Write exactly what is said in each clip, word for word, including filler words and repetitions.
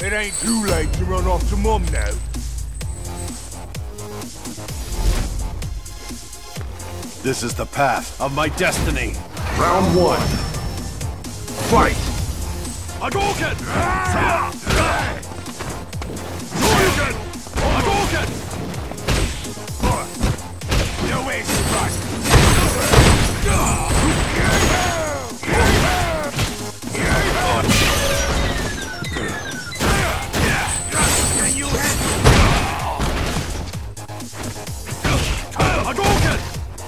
It ain't too late to run off to Mum now. This is the path of my destiny. Round one. Fight! Hadouken! Hadouken! Hadouken! No way, surprise! Can you Hadouken!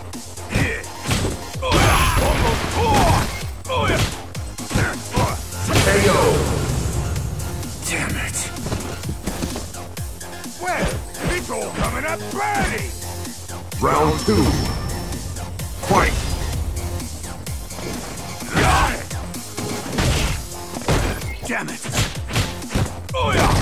K O! Damn it! Well, it's all coming up birdie! Round two. Fight! Got it! Damn it! Oh yeah!